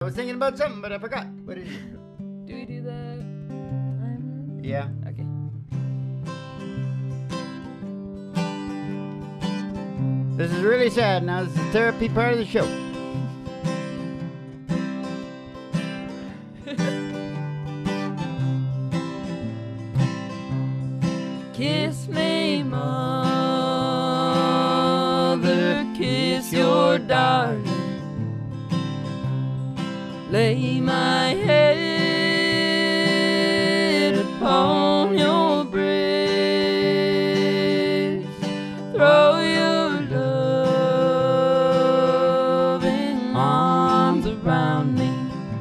was thinking about something, but I forgot. What is it? Do we do the... Yeah. Okay. This is really sad. Now this is the therapy part of the show. Kiss me, mother, kiss your darling. Lay my head upon your breast. Throw your loving arms around me.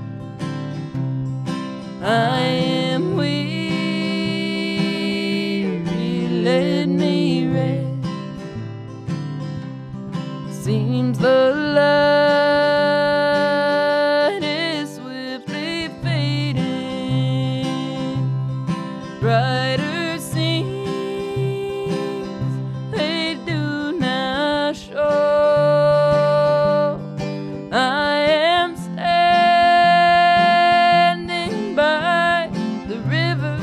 I am weary, let me rest. Seems the light is swiftly fading. Brighter scenes they do now show. I am standing by the river.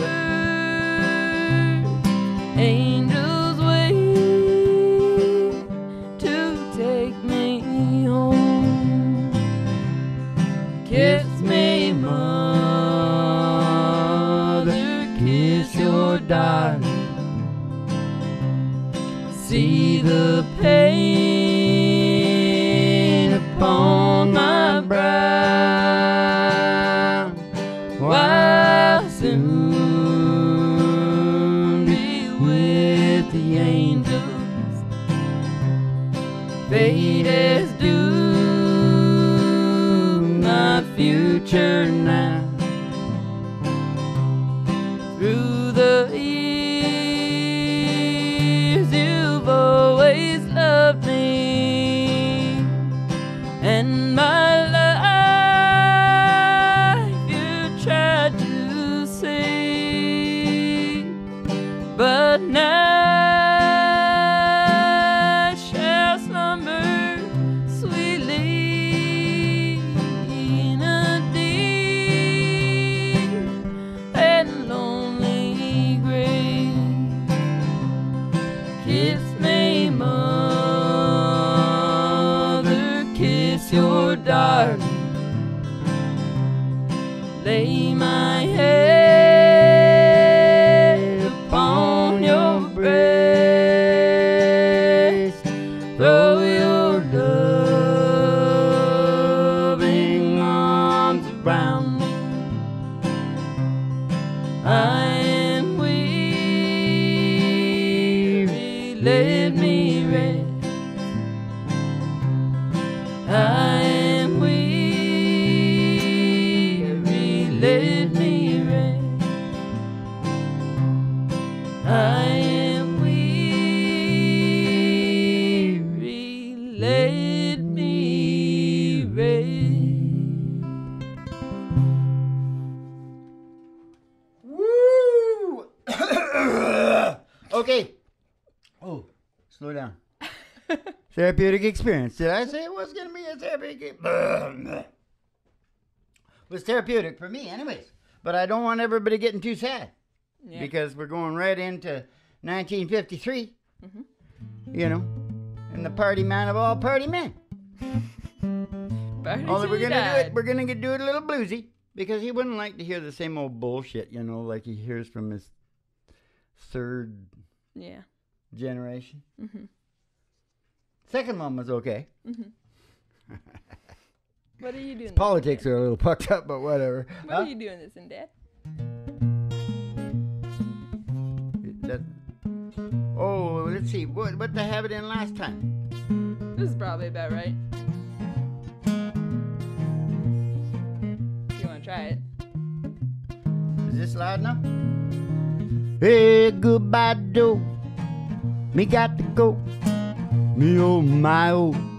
Angels wait to take me home. Kiss me, mother, kiss your darling. See the pain upon my brow. While soon be with the angels. Fate is due my future now. Through the years you've always loved me, and my life you tried to save, but now I shall slumber sweetly in a deep and lonely grave. Kiss me, mother, kiss your darling. Lay my head upon your breast. Throw your loving arms around me. I am weary, let me rest. I am weary, let me rest. I am weary, let me rest. Woo! Okay. Oh, slow down. Therapeutic experience. Did I say it was going to be a therapeutic? It was therapeutic for me, anyways. But I don't want everybody getting too sad. Yeah. Because we're going right into 1953. You know, and the party man of all party men. Party Only till we're you gonna do died. it. We're gonna do it a little bluesy because he wouldn't like to hear the same old bullshit, you know, like he hears from his third Yeah. generation. Mhm. Second one was okay. What are you doing? Politics are a little fucked up, but whatever. What are you doing this in, Dad? Oh, let's see. What did I have it in last time? This is probably about right. You want to try it? Is this loud enough? Hey, goodbye, Joe. Me got to go. Me oh my oh.